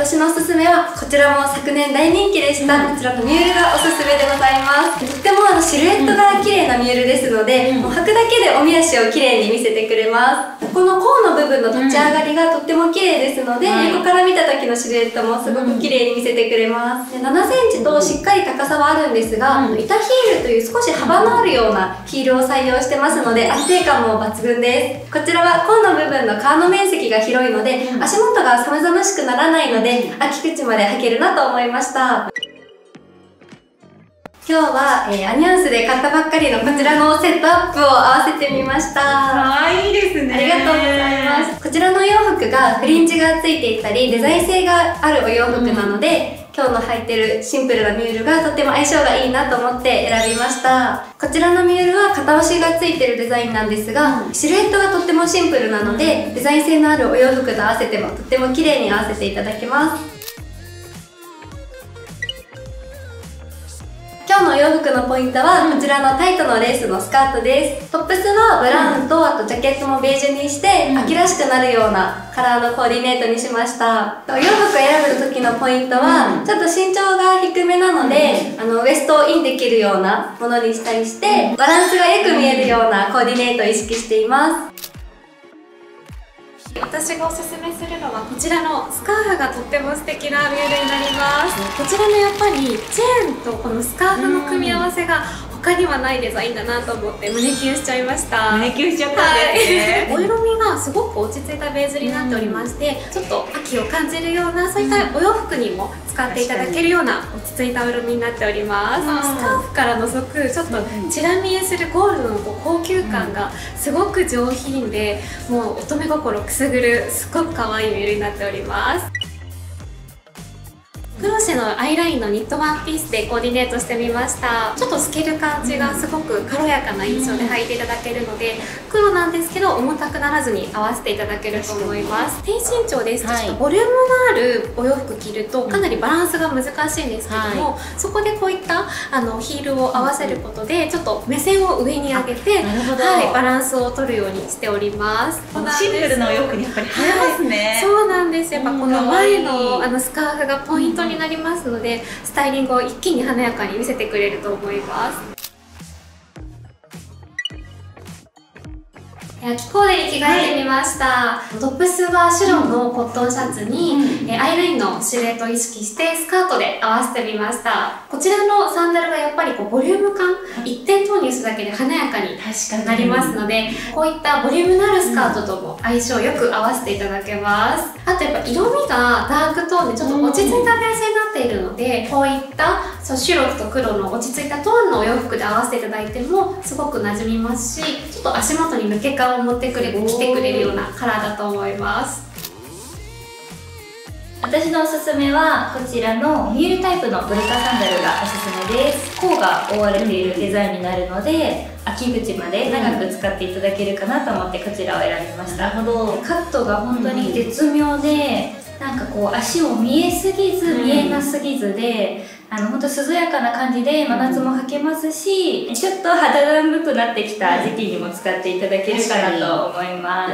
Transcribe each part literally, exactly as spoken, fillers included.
私のおすすめはこちらも昨年大人気でした、こちらのミュールがおすすめでございます。とってもあのシルエットが綺麗なミュールですので、もう履くだけでおみ足を綺麗に見せてくれます。この甲の部分の立ち上がりがとっても綺麗ですので、横から見た時のシルエットもすごく綺麗に見せてくれます。でななセンチとしっかり高さはあるんですが、板ヒールという少し幅のあるようなヒールを採用してますので、安定感も抜群です。こちらは甲の部分の革の面積が広いので、足元が寒々しくならないので、秋口まで履けるなと思いました。今日は、えー、アニャンスで買ったばっかりのこちらのセットアップを合わせてみました。 可愛いですね。 ありがとうございます。こちらのお洋服がフリンジがついていたり、デザイン性があるお洋服なので、うん、今日の履いてるシンプルなミュールがとっても相性がいいなと思って選びました。こちらのミュールは片押しがついてるデザインなんですが、シルエットがとってもシンプルなので、デザイン性のあるお洋服と合わせてもとっても綺麗に合わせていただけます。今日のお洋服のポイントはこちらのタイトのレースのスカートです。トップスはブラウンとあとジャケットもベージュにして秋らしくなるようなカラーのコーディネートにしました。お洋服を選ぶ時のポイントはちょっと身長が低めなので、あのウエストをインできるようなものにしたりして、バランスがよく見えるようなコーディネートを意識しています。 私がおすすめするのはこちらのスカーフがとっても素敵なミュールになります。こちらのやっぱりチェーンとこのスカーフの組み合わせが他にはないデザインだなと思って胸キュンしちゃいました。 胸キュンしちゃったんですね。 お色味がすごく落ち着いたベージュになっておりまして、ちょっと秋を感じるようなそういったお洋服にも使っていただけるような落ち着いたお色味になっております。スカーフから覗くちょっとチラ見えするゴールドの高級感がすごく上品で、もう乙女心くすぐるすごく可愛いミュールになっております。クロシェのアイラインのニットワンピースでコーディネートしてみました。ちょっと透ける感じがすごく軽やかな印象で履いていただけるので、黒なんですけど重たくならずに合わせていただけると思います。低身長ですとちょっとボリュームのあるお洋服着るとかなりバランスが難しいんですけども、はい、そこでこういったあのヒールを合わせることでちょっと目線を上に上げて、はい、バランスを取るようにしております。 シンプルなお洋服にやっぱり映えますね。 はい、そうなんです。やっぱこの前のあのスカーフがポイントになりますので、スタイリングを一気に華やかに見せてくれると思います。秋コーデに着替えてみました。はい、トップスは白のコットンシャツに、うん、アイラインのシルエットを意識してスカートで合わせてみました。こちらのサンダルがやっぱりこうボリューム感、一点投入するだけで華やかになりますので、こういったボリュームのあるスカートとも相性よく合わせていただけます。あとやっぱ色味がダークトーンでちょっと落ち着いたベースになっているので、こういったそう白と黒の落ち着いたトーンのお洋服で合わせていただいてもすごく馴染みますし、ちょっと足元に抜け感を持ってくれ着てくれるようなカラーだと思います。 私のおすすめはこちらのミュールタイプのブルカサンダルがおすすめです。甲が覆われているデザインになるので、秋口まで長く使っていただけるかなと思ってこちらを選びました。なるほど。カットが本当に絶妙で、なんかこう足を見えすぎず見えなすぎずで、あの本当涼やかな感じで真夏も履けますし、ちょっと肌寒くなってきた時期にも使っていただけるかなと思います。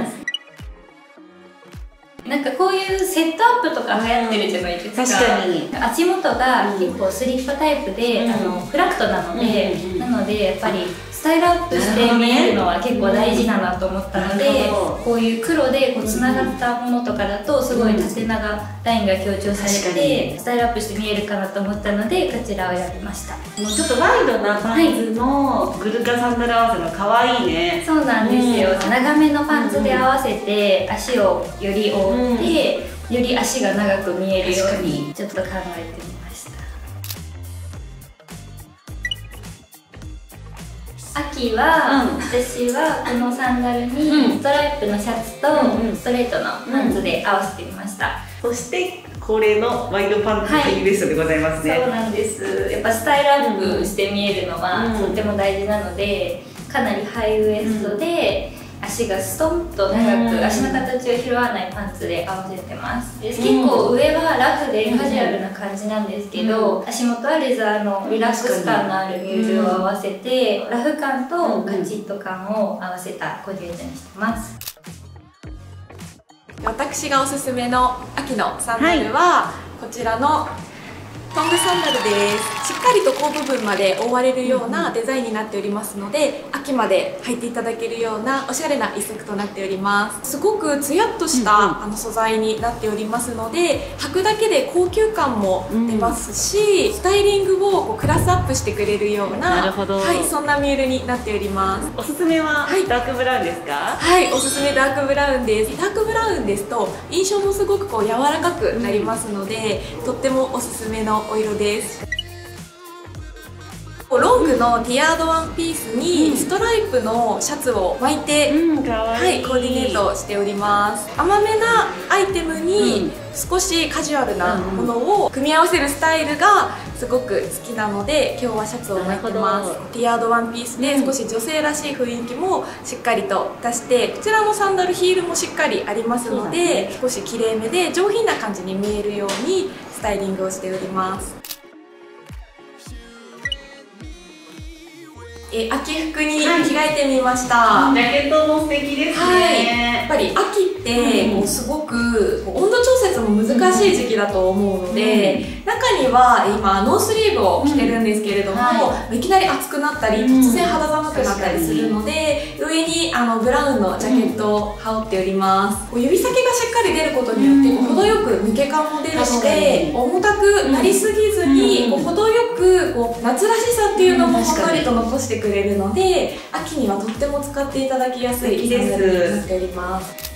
なんかこういうセットアップとか流行ってるじゃないですか。確かに足元が結構スリッパタイプで、うん、あのフラットなので、うん、なのでやっぱりスタイルアップして見えるのは結構大事だなと思ったので、こういう黒でこうつながったものとかだとすごい縦長ラインが強調されてスタイルアップして見えるかなと思ったのでこちらを選びました。 もうちょっとワイドなパンツのグルカサンダル合わせの可愛いね。 そうなんですよ、うん、長めのパンツで合わせて足をより覆って、うん、より足が長く見えるようにちょっと考えてみました。秋は、うん、私はこのサンダルにストライプのシャツとストレートのパンツで合わせてみました。 そしてこれのワイドパンツハイウエストでございますね。 そうなんです。やっぱスタイルアップして見えるのはとっても大事なので、かなりハイウエストで足がストンと長く足の形を拾わないパンツで合わせてます。結構上はラフでカジュアルな感じなんですけど、足元はレザーのリラックス感のあるミュールを合わせてラフ感とカチッと感を合わせたコーディネートにしてます。 私がおすすめの秋のサンダルは、こちらのトングサンダルです。しっかりと甲部分まで覆われるようなデザインになっておりますので、秋まで履いていただけるようなおしゃれな一足となっております。すごくツヤっとした、うんうん、あの素材になっておりますので、履くだけで高級感も出ますし、うん、スタイリングをこうクラスアップしてくれるような、 なるほど、 はい、そんなミュールになっております。 おすすめは、はい、ダークブラウンですか？ はい、おすすめダークブラウンです。ダークブラウンですと印象もすごくこう柔らかくなりますので、うん、とってもおすすめのお色です。ロングのティアードワンピースにストライプのシャツを巻いて、うん、かわいい、はい、コーディネートしております。甘めなアイテムに少しカジュアルなものを組み合わせるスタイルがすごく好きなので、今日はシャツを巻いてます。ティアードワンピースで少し女性らしい雰囲気もしっかりと出して、こちらのサンダルヒールもしっかりありますので、少しきれいめで上品な感じに見えるようにスタイリングをしております。え秋服に着替えてみました。 はい、ジャケットも素敵ですね。はい、 やっぱり秋ってこうすごく温度調節も難しい時期だと思うので、うん、中には今ノースリーブを着てるんですけれども、うん、はい、いきなり暑くなったり突然肌寒くなったりするので、上にあのブラウンのジャケットを羽織っております。こう指先がしっかり出ることによってこう程よく抜け感も出るして、重たくなりすぎずにこう程よくこう夏らしさっていうのもほんのりと残してくれるので、秋にはとっても使っていただきやすいサンダルになっております。